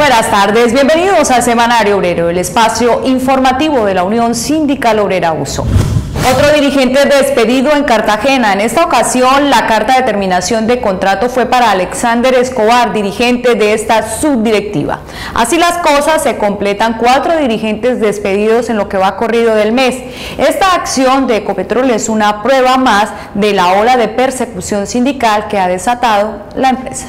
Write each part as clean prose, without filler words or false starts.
buenas tardes, bienvenidos al Semanario Obrero, el espacio informativo de la Unión Sindical Obrera USO. Otro dirigente despedido en Cartagena. En esta ocasión, la carta de terminación de contrato fue para Alexander Escobar, dirigente de esta subdirectiva. Así las cosas, se completan 4 dirigentes despedidos en lo que va corrido del mes. Esta acción de Ecopetrol es una prueba más de la ola de persecución sindical que ha desatado la empresa.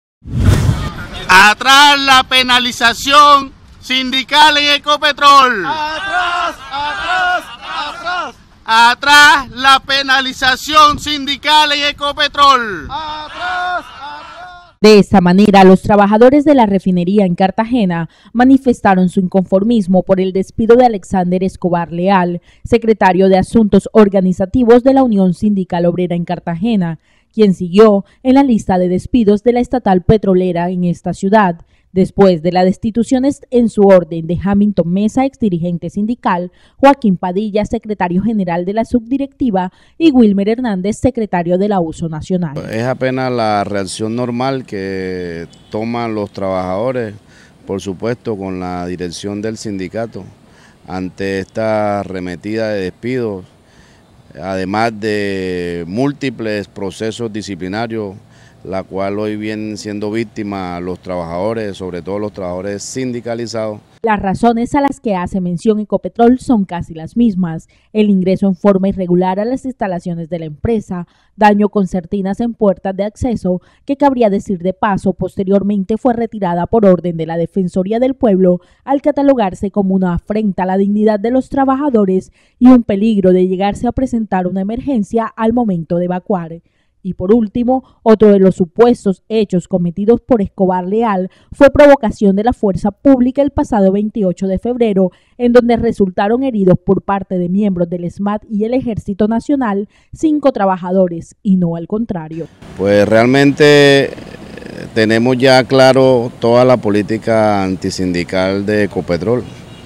Atrás la penalización sindical en Ecopetrol. Atrás, atrás, atrás. Atrás la penalización sindical en Ecopetrol. Atrás, atrás. De esta manera, los trabajadores de la refinería en Cartagena manifestaron su inconformismo por el despido de Alexander Escobar Leal, secretario de Asuntos Organizativos de la Unión Sindical Obrera en Cartagena, quien siguió en la lista de despidos de la estatal petrolera en esta ciudad, después de la destitución en su orden de Hamilton Mesa, exdirigente sindical, Joaquín Padilla, secretario general de la subdirectiva, y Wilmer Hernández, secretario de la USO Nacional. Es apenas la reacción normal que toman los trabajadores, por supuesto con la dirección del sindicato, ante esta arremetida de despidos, además de múltiples procesos disciplinarios, la cual hoy vienen siendo víctimas los trabajadores, sobre todo los trabajadores sindicalizados. Las razones a las que hace mención Ecopetrol son casi las mismas: el ingreso en forma irregular a las instalaciones de la empresa, daño con cortinas en puertas de acceso, que cabría decir de paso, posteriormente fue retirada por orden de la Defensoría del Pueblo al catalogarse como una afrenta a la dignidad de los trabajadores y un peligro de llegarse a presentar una emergencia al momento de evacuar. Y por último, otro de los supuestos hechos cometidos por Escobar Leal fue provocación de la fuerza pública el pasado 28 de febrero, en donde resultaron heridos por parte de miembros del SMAT y el Ejército Nacional 5 trabajadores, y no al contrario. Pues realmente tenemos ya claro toda la política antisindical de Ecopetrol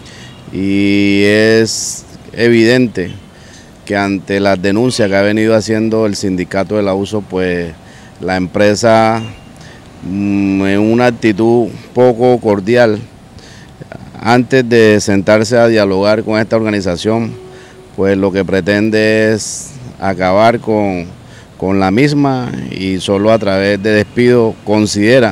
y es evidente que ante las denuncias que ha venido haciendo el sindicato de la USO, pues la empresa en una actitud poco cordial, antes de sentarse a dialogar con esta organización, pues lo que pretende es acabar con la misma y solo a través de despido considera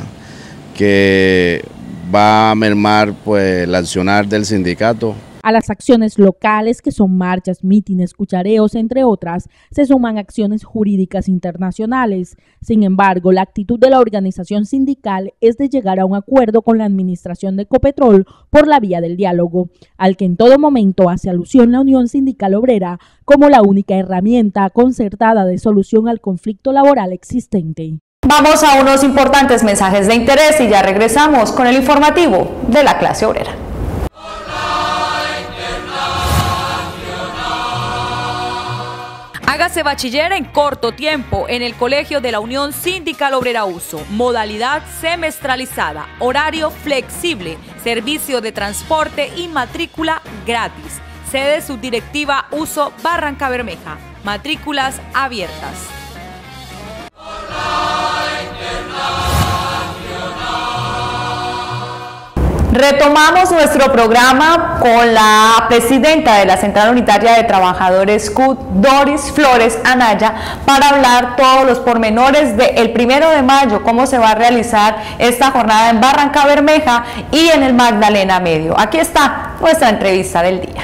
que va a mermar pues el accionar del sindicato. A las acciones locales, que son marchas, mítines, cuchareos, entre otras, se suman acciones jurídicas internacionales. Sin embargo, la actitud de la organización sindical es de llegar a un acuerdo con la administración de Ecopetrol por la vía del diálogo, al que en todo momento hace alusión la Unión Sindical Obrera como la única herramienta concertada de solución al conflicto laboral existente. Vamos a unos importantes mensajes de interés y ya regresamos con el informativo de la clase obrera. Hágase bachiller en corto tiempo en el Colegio de la Unión Sindical Obrera USO. Modalidad semestralizada, horario flexible, servicio de transporte y matrícula gratis. Sede subdirectiva USO Barranca Bermeja. Matrículas abiertas. Retomamos nuestro programa con la presidenta de la Central Unitaria de Trabajadores CUT, Doris Flores Anaya, para hablar todos los pormenores del 1 de mayo, cómo se va a realizar esta jornada en Barranca Bermeja y en el Magdalena Medio. Aquí está nuestra entrevista del día.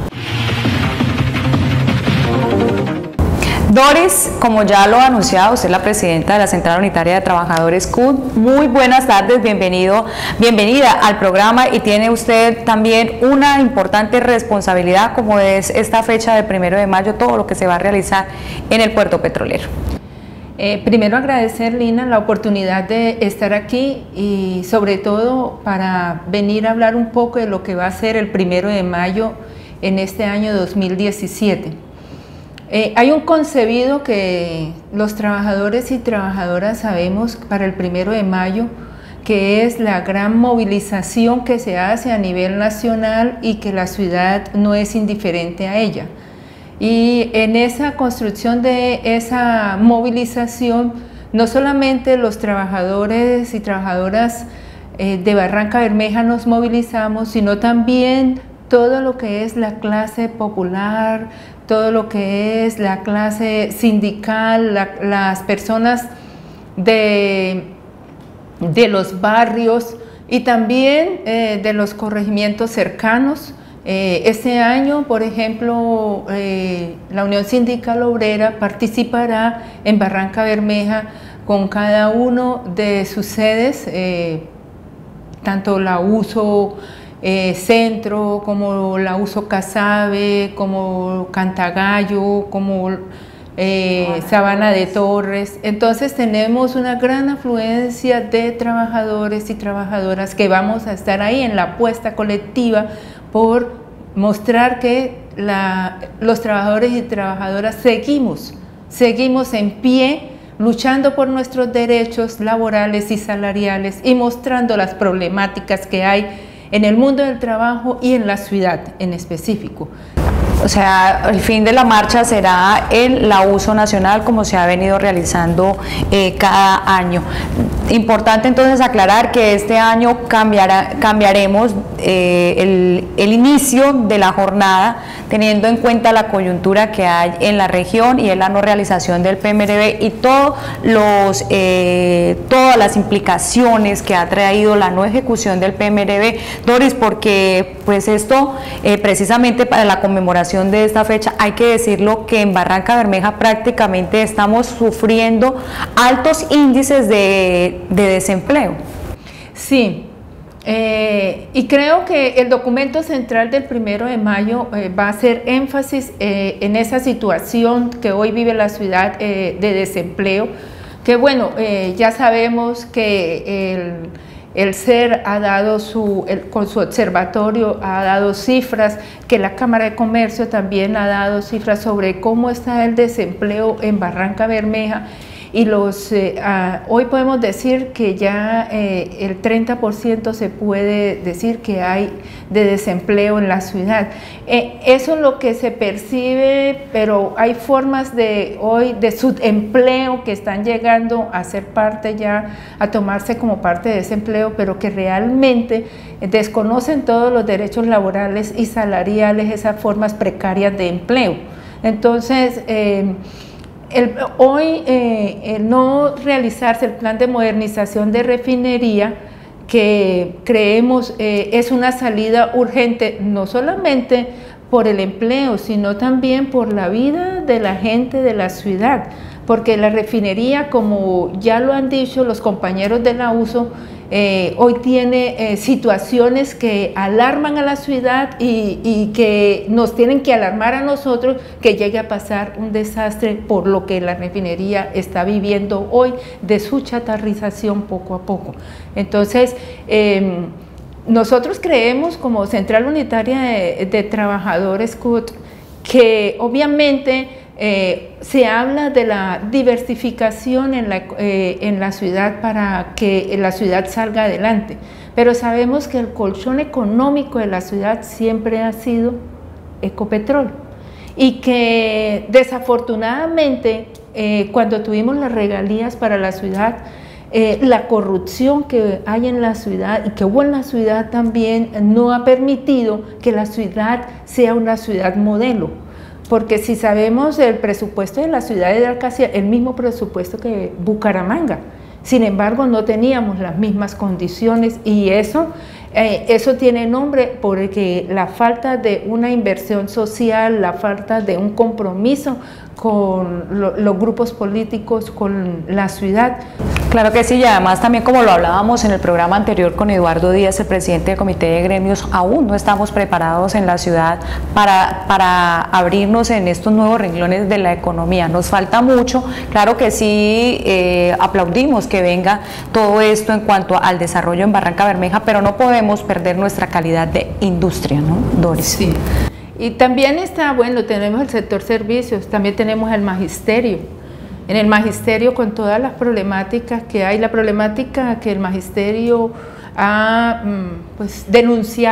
Doris, como ya lo ha anunciado, usted es la presidenta de la Central Unitaria de Trabajadores CUT. Muy buenas tardes, bienvenida al programa, y tiene usted también una importante responsabilidad como es esta fecha del 1 de mayo, todo lo que se va a realizar en el puerto petrolero. Primero agradecer, Lina, la oportunidad de estar aquí y sobre todo para venir a hablar un poco de lo que va a ser el 1 de mayo en este año 2017. Hay un concebido que los trabajadores y trabajadoras sabemos para el 1 de mayo, que es la gran movilización que se hace a nivel nacional y que la ciudad no es indiferente a ella. Y en esa construcción de esa movilización, no solamente los trabajadores y trabajadoras de Barranca Bermeja nos movilizamos, sino también todo lo que es la clase popular, todo lo que es la clase sindical, las personas de los barrios y también de los corregimientos cercanos. Este año, por ejemplo, la Unión Sindical Obrera participará en Barranca Bermeja con cada uno de sus sedes, tanto la USO Centro, como la USO Casabe, como Cantagallo, como Sabana de Torres. Entonces tenemos una gran afluencia de trabajadores y trabajadoras que vamos a estar ahí en la apuesta colectiva por mostrar que los trabajadores y trabajadoras seguimos en pie, luchando por nuestros derechos laborales y salariales y mostrando las problemáticas que hay en el mundo del trabajo y en la ciudad en específico. O sea, el fin de la marcha será la uso nacional como se ha venido realizando cada año. Importante entonces aclarar que este año cambiaremos el inicio de la jornada teniendo en cuenta la coyuntura que hay en la región y en la no realización del PMRB y todas las implicaciones que ha traído la no ejecución del PMRB, Doris, porque pues esto precisamente para la conmemoración de esta fecha hay que decirlo que en Barranca Bermeja prácticamente estamos sufriendo altos índices de desempleo. Sí, y creo que el documento central del 1 de mayo va a hacer énfasis en esa situación que hoy vive la ciudad de desempleo, que bueno, ya sabemos que el SER ha dado con su observatorio ha dado cifras, que la Cámara de Comercio también ha dado cifras sobre cómo está el desempleo en Barranca Bermeja y hoy podemos decir que ya el 30% se puede decir que hay de desempleo en la ciudad. Eso es lo que se percibe, pero hay formas hoy de subempleo que están llegando a ser parte ya, a tomarse como parte de ese empleo, pero que realmente desconocen todos los derechos laborales y salariales, esas formas precarias de empleo. Entonces, hoy no realizarse el plan de modernización de refinería, que creemos es una salida urgente, no solamente por el empleo, sino también por la vida de la gente de la ciudad, porque la refinería, como ya lo han dicho los compañeros de la USO, hoy tiene situaciones que alarman a la ciudad y que nos tienen que alarmar a nosotros que llegue a pasar un desastre por lo que la refinería está viviendo hoy de su chatarrización poco a poco. Entonces, nosotros creemos como Central Unitaria de Trabajadores CUT que obviamente se habla de la diversificación en la ciudad para que la ciudad salga adelante, pero sabemos que el colchón económico de la ciudad siempre ha sido Ecopetrol y que desafortunadamente cuando tuvimos las regalías para la ciudad, la corrupción que hay en la ciudad y que hubo en la ciudad también no ha permitido que la ciudad sea una ciudad modelo. Porque si sabemos el presupuesto de la ciudad de Alcacia, el mismo presupuesto que Bucaramanga, sin embargo no teníamos las mismas condiciones y eso tiene nombre porque la falta de una inversión social, la falta de un compromiso con los grupos políticos, con la ciudad. Claro que sí, y además también como lo hablábamos en el programa anterior con Eduardo Díaz, el presidente del Comité de Gremios, aún no estamos preparados en la ciudad para abrirnos en estos nuevos renglones de la economía. Nos falta mucho, claro que sí, aplaudimos que venga todo esto en cuanto al desarrollo en Barranca Bermeja, pero no podemos perder nuestra calidad de industria, ¿no, Doris? Sí. Y también está, bueno, tenemos el sector servicios, también tenemos el magisterio. En el magisterio con todas las problemáticas que hay, la problemática que el magisterio ha denunciado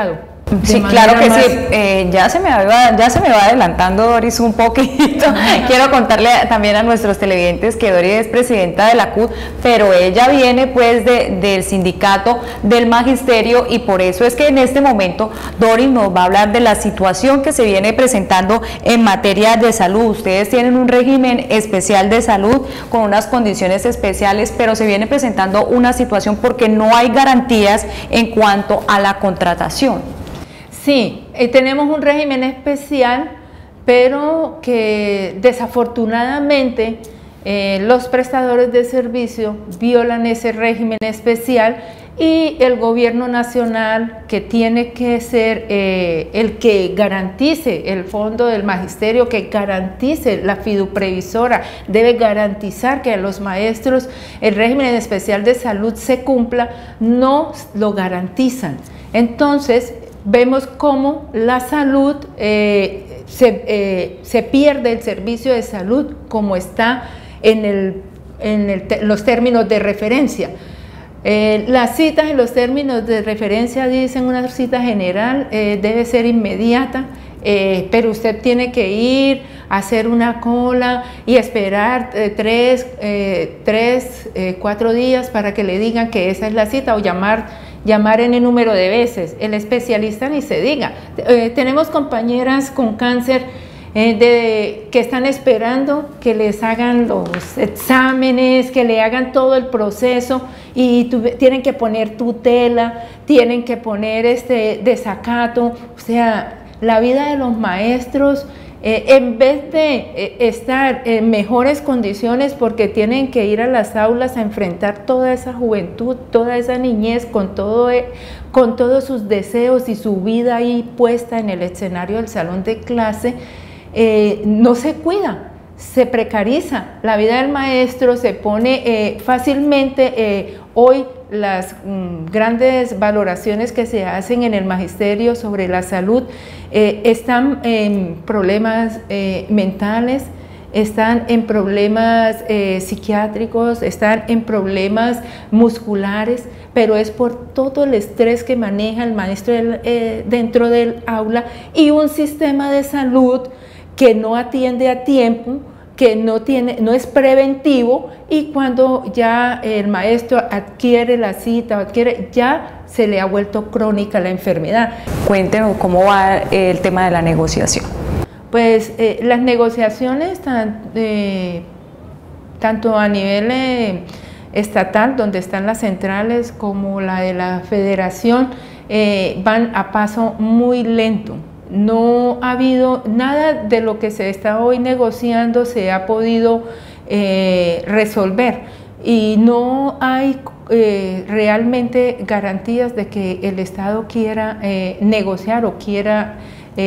Sí, claro que sí. Ya se me va adelantando, Doris, un poquito. Quiero contarle también a nuestros televidentes que Doris es presidenta de la CUT, pero ella viene pues del sindicato del magisterio, y por eso es que en este momento Doris nos va a hablar de la situación que se viene presentando en materia de salud. Ustedes tienen un régimen especial de salud con unas condiciones especiales, pero se viene presentando una situación porque no hay garantías en cuanto a la contratación. Sí, tenemos un régimen especial, pero que desafortunadamente los prestadores de servicio violan ese régimen especial, y el gobierno nacional, que tiene que ser el que garantice el fondo del magisterio, que garantice la fiduprevisora, debe garantizar que a los maestros el régimen especial de salud se cumpla, no lo garantizan. Entonces, vemos cómo la salud, se pierde el servicio de salud como está en los términos de referencia. Las citas en los términos de referencia dicen una cita general, debe ser inmediata, pero usted tiene que ir a hacer una cola y esperar 4 días para que le digan que esa es la cita, o llamar en el número de veces. El especialista ni se diga. Tenemos compañeras con cáncer que están esperando que les hagan los exámenes, que le hagan todo el proceso, y tienen que poner tutela, tienen que poner desacato. O sea, la vida de los maestros, en vez de estar en mejores condiciones, porque tienen que ir a las aulas a enfrentar toda esa juventud, toda esa niñez, con todos sus deseos y su vida ahí puesta en el escenario del salón de clase, no se cuida, se precariza la vida del maestro, se pone fácilmente. Hoy las grandes valoraciones que se hacen en el magisterio sobre la salud están en problemas mentales, están en problemas psiquiátricos, están en problemas musculares, pero es por todo el estrés que maneja el maestro dentro del aula, y un sistema de salud que no atiende a tiempo, que no es preventivo, y cuando ya el maestro adquiere la cita, ya se le ha vuelto crónica la enfermedad. Cuéntenos cómo va el tema de la negociación. Pues las negociaciones, tanto a nivel estatal, donde están las centrales, como la de la federación, van a paso muy lento. No ha habido nada de lo que se está hoy negociando, se ha podido resolver, y no hay realmente garantías de que el Estado quiera negociar o quiera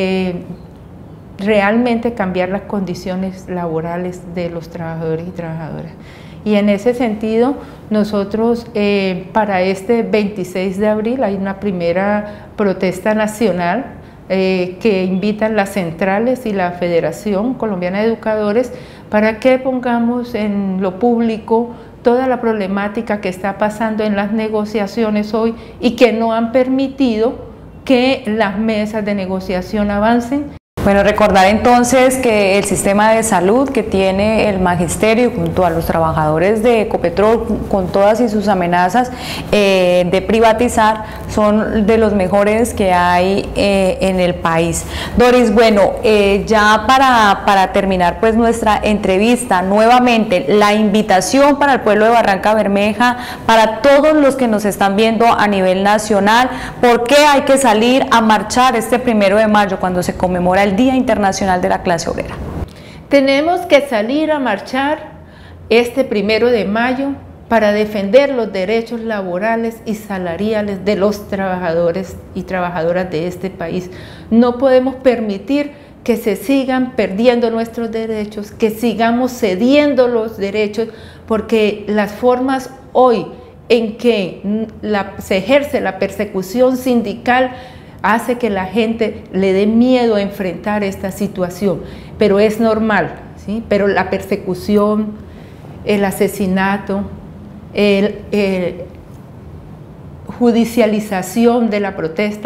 realmente cambiar las condiciones laborales de los trabajadores y trabajadoras. Y en ese sentido, nosotros para este 26 de abril hay una primera protesta nacional que invitan las centrales y la Federación Colombiana de Educadores, para que pongamos en lo público toda la problemática que está pasando en las negociaciones hoy, y que no han permitido que las mesas de negociación avancen. Bueno, recordar entonces que el sistema de salud que tiene el magisterio junto a los trabajadores de Ecopetrol, con todas y sus amenazas de privatizar, son de los mejores que hay en el país. Doris, bueno, ya para terminar pues nuestra entrevista, nuevamente la invitación para el pueblo de Barranca Bermeja, para todos los que nos están viendo a nivel nacional, ¿por qué hay que salir a marchar este 1 de mayo cuando se conmemora el Día Internacional de la Clase Obrera? Tenemos que salir a marchar este 1 de mayo para defender los derechos laborales y salariales de los trabajadores y trabajadoras de este país. No podemos permitir que se sigan perdiendo nuestros derechos, que sigamos cediendo los derechos, porque las formas hoy en que se ejerce la persecución sindical hace que la gente le dé miedo a enfrentar esta situación, pero es normal, ¿sí? Pero la persecución, el asesinato, judicialización de la protesta,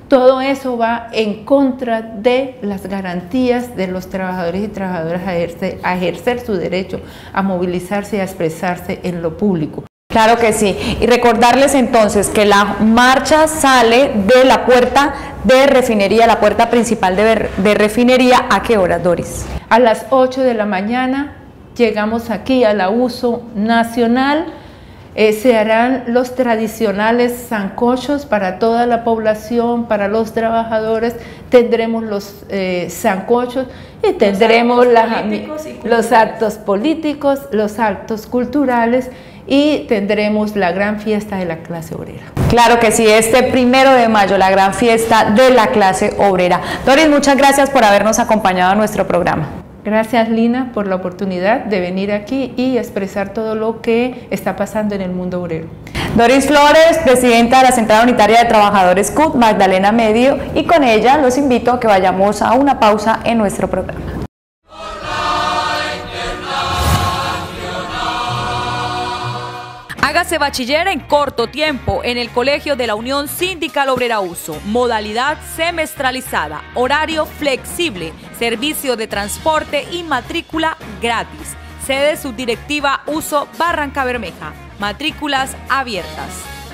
Todo eso va en contra de las garantías de los trabajadores y trabajadoras a ejercer su derecho a movilizarse y a expresarse en lo público. Claro que sí. Y recordarles entonces que la marcha sale de la puerta de refinería, la puerta principal de refinería. ¿A qué hora, Doris? A las 8 de la mañana llegamos aquí a la Uso Nacional. Se harán los tradicionales sancochos para toda la población, para los trabajadores. Tendremos los sancochos y tendremos los actos políticos, los actos culturales y tendremos la gran fiesta de la clase obrera. Claro que sí, este 1 de mayo, la gran fiesta de la clase obrera. Doris, muchas gracias por habernos acompañado a nuestro programa. Gracias, Lina, por la oportunidad de venir aquí y expresar todo lo que está pasando en el mundo obrero. Doris Flores, presidenta de la Central Unitaria de Trabajadores CUT, Magdalena Medio, y con ella los invito a que vayamos a una pausa en nuestro programa. Hágase bachiller en corto tiempo en el Colegio de la Unión Sindical Obrera Uso. Modalidad semestralizada, horario flexible, servicio de transporte y matrícula gratis. Sede Subdirectiva Uso Barranca Bermeja. Matrículas abiertas.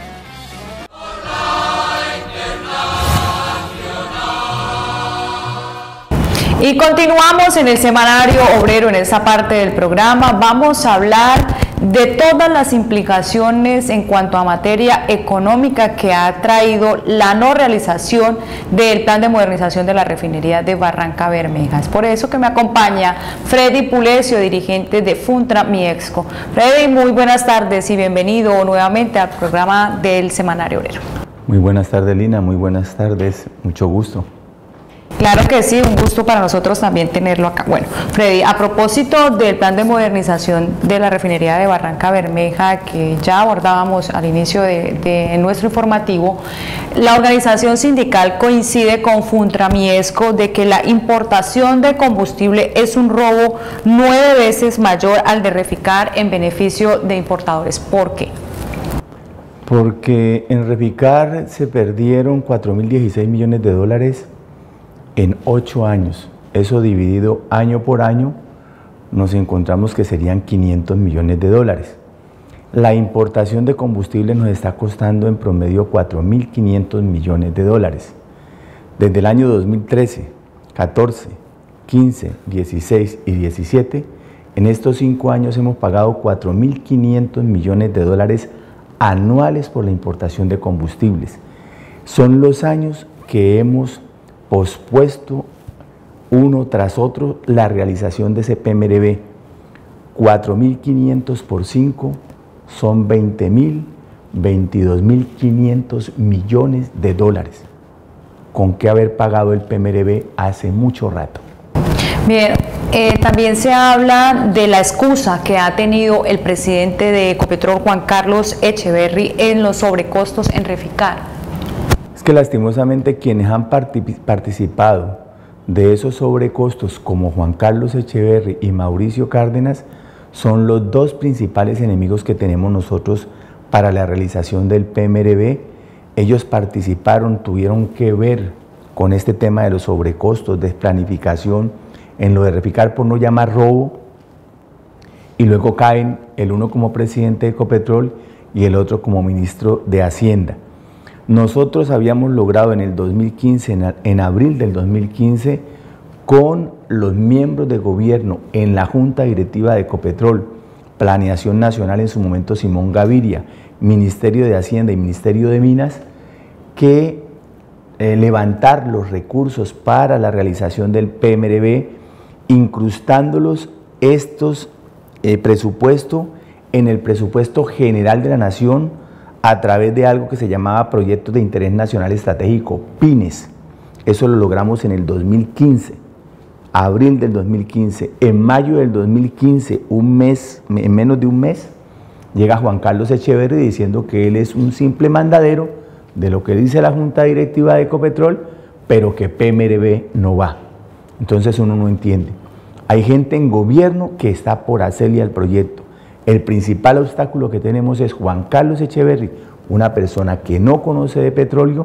Y continuamos en el semanario obrero. En esta parte del programa vamos a hablar de todas las implicaciones en cuanto a materia económica que ha traído la no realización del plan de modernización de la refinería de Barranca Bermeja. Es por eso que me acompaña Freddy Pulecio, dirigente de Funtra Miexco. Freddy, muy buenas tardes y bienvenido nuevamente al programa del semanario obrero. Muy buenas tardes, Lina, muy buenas tardes, mucho gusto. Claro que sí, un gusto para nosotros también tenerlo acá. Bueno, Freddy, a propósito del plan de modernización de la refinería de Barranca Bermeja, que ya abordábamos al inicio de nuestro informativo, la organización sindical coincide con Funtramiesco de que la importación de combustible es un robo 9 veces mayor al de Reficar en beneficio de importadores. ¿Por qué? Porque en Reficar se perdieron 4.016 millones de dólares en 8 años. Eso dividido año por año nos encontramos que serían 500 millones de dólares. La importación de combustible nos está costando en promedio 4.500 millones de dólares. Desde el año 2013, 14, 15, 16 y 17, en estos 5 años hemos pagado 4.500 millones de dólares anuales por la importación de combustibles. Son los años que hemos pospuesto uno tras otro la realización de ese PMRB. 4.500 por 5 son 20.000, 22.500 millones de dólares. ¿Con qué haber pagado el PMRB hace mucho rato? Bien, también se habla de la excusa que ha tenido el presidente de Ecopetrol, Juan Carlos Echeverry, en los sobrecostos en Reficar. Que lastimosamente quienes han participado de esos sobrecostos, como Juan Carlos Echeverry y Mauricio Cárdenas, son los dos principales enemigos que tenemos nosotros para la realización del PMRB. Ellos participaron, tuvieron que ver con este tema de los sobrecostos, desplanificación, en lo de Reficar, por no llamar robo, y luego caen el uno como presidente de Ecopetrol y el otro como ministro de Hacienda. Nosotros habíamos logrado en el 2015, en abril del 2015, con los miembros de gobierno en la Junta Directiva de Ecopetrol, Planeación Nacional en su momento Simón Gaviria, Ministerio de Hacienda y Ministerio de Minas, que levantar los recursos para la realización del PMRB, incrustándolos estos presupuestos en el presupuesto general de la Nación, a través de algo que se llamaba Proyectos de Interés Nacional Estratégico, PINES. Eso lo logramos en el 2015, abril del 2015. En mayo del 2015, en menos de un mes, llega Juan Carlos Echeverry diciendo que él es un simple mandadero de lo que dice la Junta Directiva de Ecopetrol, pero que PMRB no va. Entonces uno no entiende. Hay gente en gobierno que está por hacerle al proyecto. El principal obstáculo que tenemos es Juan Carlos Echeverry, una persona que no conoce de petróleo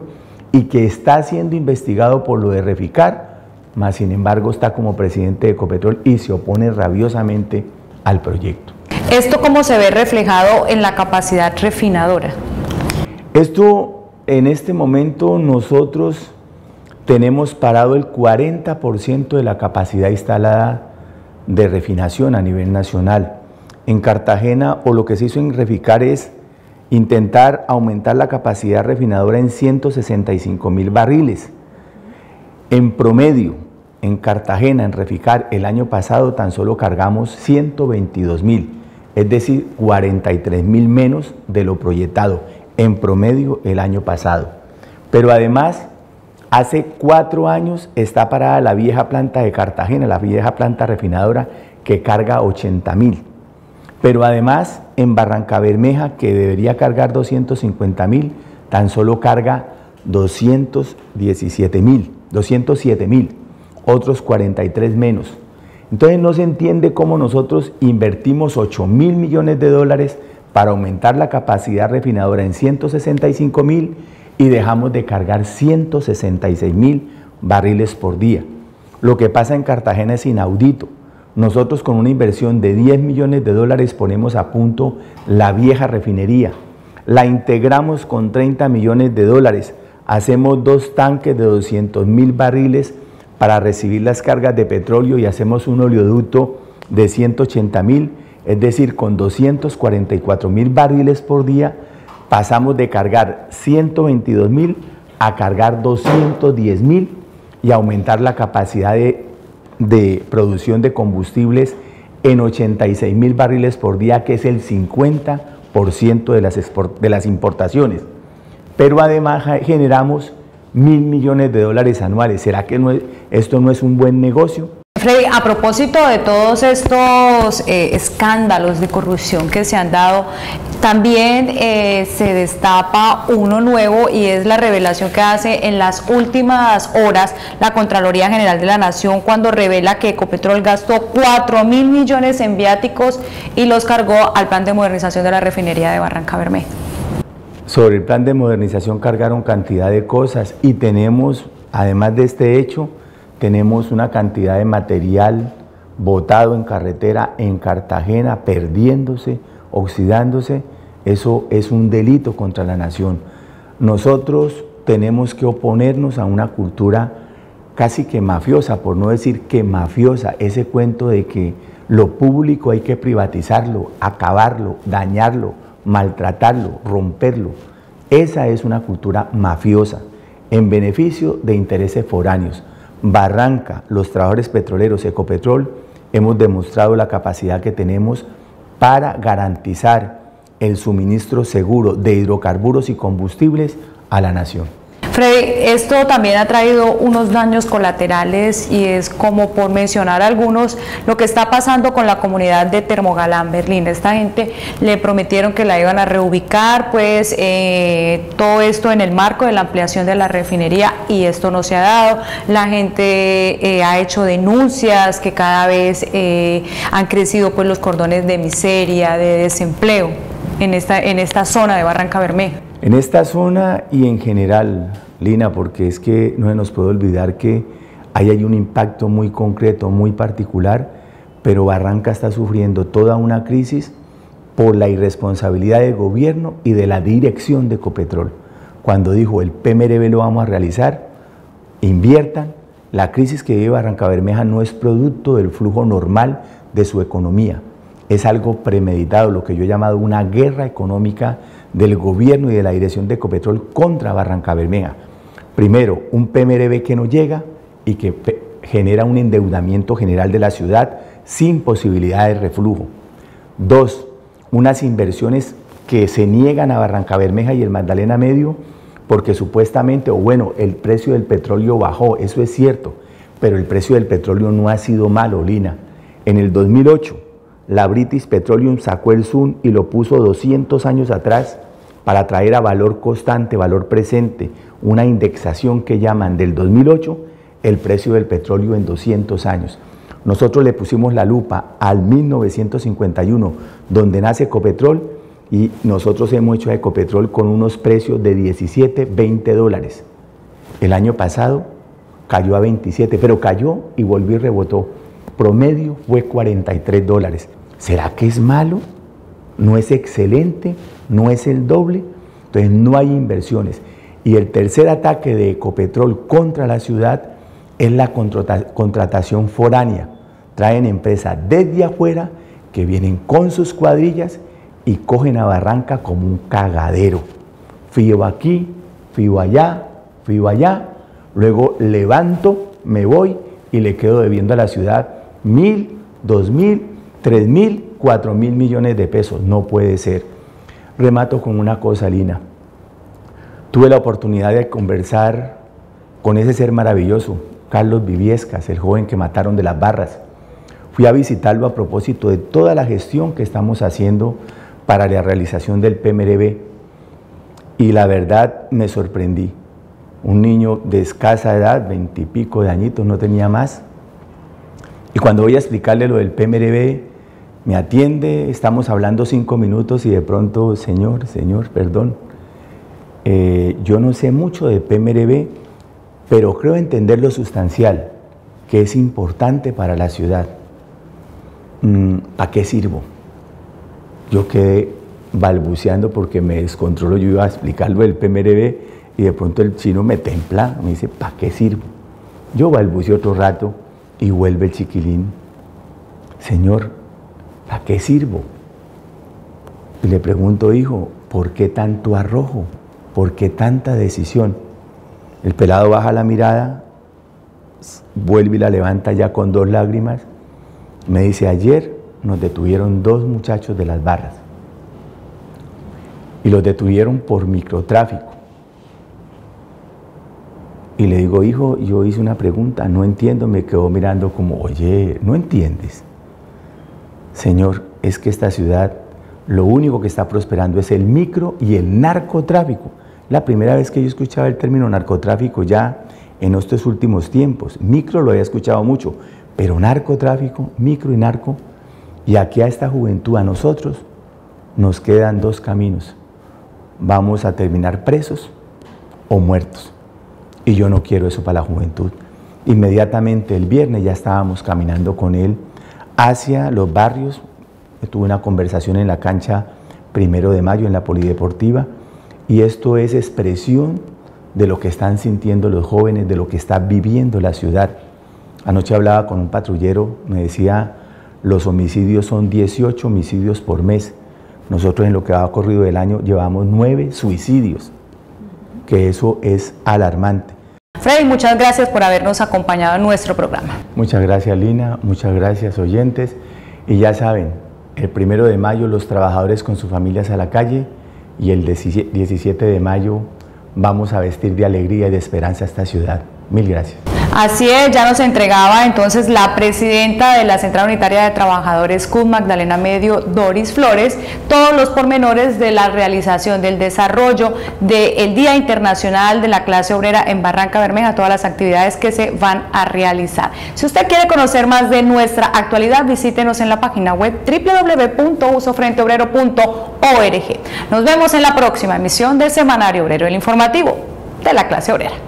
y que está siendo investigado por lo de Reficar, mas sin embargo está como presidente de Ecopetrol y se opone rabiosamente al proyecto. ¿Esto cómo se ve reflejado en la capacidad refinadora? Esto, en este momento nosotros tenemos parado el 40% de la capacidad instalada de refinación a nivel nacional. En Cartagena, o lo que se hizo en Reficar es intentar aumentar la capacidad refinadora en 165.000 barriles. En promedio, en Cartagena, en Reficar, el año pasado tan solo cargamos 122.000, es decir, 43.000 menos de lo proyectado, en promedio el año pasado. Pero además, hace 4 años está parada la vieja planta de Cartagena, la vieja planta refinadora que carga 80.000. Pero además en Barrancabermeja, que debería cargar 250.000, tan solo carga 207.000, otros 43 menos. Entonces no se entiende cómo nosotros invertimos 8.000 millones de dólares para aumentar la capacidad refinadora en 165.000 y dejamos de cargar 166.000 barriles por día. Lo que pasa en Cartagena es inaudito. Nosotros con una inversión de 10 millones de dólares ponemos a punto la vieja refinería, la integramos con 30 millones de dólares, hacemos 2 tanques de 200.000 barriles para recibir las cargas de petróleo y hacemos un oleoducto de 180.000, es decir, con 244.000 barriles por día, pasamos de cargar 122.000 a cargar 210.000 y aumentar la capacidad de producción de combustibles en 86.000 barriles por día, que es el 50% de las importaciones. Pero además generamos 1.000 millones de dólares anuales. ¿Será que esto no es un buen negocio? Freddy, a propósito de todos estos escándalos de corrupción que se han dado, también se destapa uno nuevo y es la revelación que hace en las últimas horas la Contraloría General de la Nación cuando revela que Ecopetrol gastó 4.000 millones en viáticos y los cargó al plan de modernización de la refinería de Barrancabermeja. Sobre el plan de modernización cargaron cantidad de cosas y tenemos, además de este hecho, tenemos una cantidad de material botado en carretera en Cartagena, perdiéndose, oxidándose. Eso es un delito contra la nación. Nosotros tenemos que oponernos a una cultura casi que mafiosa, por no decir que mafiosa, ese cuento de que lo público hay que privatizarlo, acabarlo, dañarlo, maltratarlo, romperlo. Esa es una cultura mafiosa, en beneficio de intereses foráneos. Barranca, los trabajadores petroleros, Ecopetrol, hemos demostrado la capacidad que tenemos para garantizar el suministro seguro de hidrocarburos y combustibles a la nación. Freddy, esto también ha traído unos daños colaterales y es como por mencionar algunos, lo que está pasando con la comunidad de Termogalán, Berlín. Esta gente le prometieron que la iban a reubicar, pues todo esto en el marco de la ampliación de la refinería y esto no se ha dado. La gente ha hecho denuncias que cada vez han crecido pues los cordones de miseria, de desempleo en esta zona de Barrancabermeja. En esta zona y en general, Lina, porque es que no se nos puede olvidar que ahí hay un impacto muy concreto, muy particular, pero Barranca está sufriendo toda una crisis por la irresponsabilidad del gobierno y de la dirección de Ecopetrol. Cuando dijo el PMRB lo vamos a realizar, inviertan, la crisis que vive Barrancabermeja no es producto del flujo normal de su economía, es algo premeditado, lo que yo he llamado una guerra económica del gobierno y de la dirección de Ecopetrol contra Barrancabermeja. Primero, un PMRB que no llega y que genera un endeudamiento general de la ciudad sin posibilidad de reflujo. 2, unas inversiones que se niegan a Barrancabermeja y el Magdalena Medio porque supuestamente, o bueno, el precio del petróleo bajó, eso es cierto, pero el precio del petróleo no ha sido malo, Lina. En el 2008, la British Petroleum sacó el Zoom y lo puso 200 años atrás para traer a valor constante, valor presente, una indexación que llaman del 2008, el precio del petróleo en 200 años. Nosotros le pusimos la lupa al 1951, donde nace Ecopetrol, y nosotros hemos hecho a Ecopetrol con unos precios de 17, 20 dólares. El año pasado cayó a 27, pero cayó y volvió y rebotó. Promedio fue 43 dólares. ¿Será que es malo? ¿No es excelente? ¿No es el doble? Entonces no hay inversiones. Y el tercer ataque de Ecopetrol contra la ciudad es la contratación foránea. Traen empresas desde afuera que vienen con sus cuadrillas y cogen a Barranca como un cagadero. Fío aquí, fío allá, luego levanto, me voy y le quedo debiendo a la ciudad 1.000, 2.000, 3.000, 4.000 millones de pesos. No puede ser. Remato con una cosa, Lina. Tuve la oportunidad de conversar con ese ser maravilloso, Carlos Viviescas, el joven que mataron de las barras. Fui a visitarlo a propósito de toda la gestión que estamos haciendo para la realización del PMRB. Y la verdad me sorprendí. Un niño de escasa edad, 20 y pico de añitos, no tenía más. Y cuando voy a explicarle lo del PMRB, me atiende, estamos hablando 5 minutos y de pronto, señor, perdón, yo no sé mucho de PMRB, pero creo entender lo sustancial, que es importante para la ciudad. ¿Para qué sirvo? Yo quedé balbuceando porque me descontrolo, yo iba a explicarlo del PMRB y de pronto el chino me templa, me dice, ¿para qué sirvo? Yo balbuceo otro rato y vuelve el chiquilín, señor, ¿para qué sirvo? Y le pregunto, hijo, ¿por qué tanto arrojo? ¿Por qué tanta decisión? El pelado baja la mirada, vuelve y la levanta ya con 2 lágrimas. Me dice, ayer nos detuvieron 2 muchachos de las barras y los detuvieron por microtráfico. Y le digo, hijo, yo hice una pregunta, no entiendo, me quedó mirando como, oye, ¿no entiendes? Señor, es que esta ciudad, lo único que está prosperando es el micro y el narcotráfico. La primera vez que yo escuchaba el término narcotráfico ya en estos últimos tiempos. Micro lo había escuchado mucho, pero narcotráfico, micro y narco. Y aquí a esta juventud, a nosotros, nos quedan 2 caminos. Vamos a terminar presos o muertos. Y yo no quiero eso para la juventud. Inmediatamente el viernes ya estábamos caminando con él hacia los barrios. Tuve una conversación en la cancha 1 de mayo en la Polideportiva y esto es expresión de lo que están sintiendo los jóvenes, de lo que está viviendo la ciudad. Anoche hablaba con un patrullero, me decía, los homicidios son 18 homicidios por mes. Nosotros en lo que ha corrido del año llevamos 9 suicidios, que eso es alarmante. Freddy, muchas gracias por habernos acompañado en nuestro programa. Muchas gracias, Lina, muchas gracias, oyentes. Y ya saben, el 1 de mayo los trabajadores con sus familias a la calle y el 17 de mayo vamos a vestir de alegría y de esperanza a esta ciudad. Mil gracias. Así es, ya nos entregaba entonces la presidenta de la Central Unitaria de Trabajadores CUT, Magdalena Medio, Doris Flores, todos los pormenores de la realización del desarrollo del Día Internacional de la Clase Obrera en Barranca Bermeja, todas las actividades que se van a realizar. Si usted quiere conocer más de nuestra actualidad, visítenos en la página web www.usofrenteobrero.org. Nos vemos en la próxima emisión del Semanario Obrero, el informativo de la clase obrera.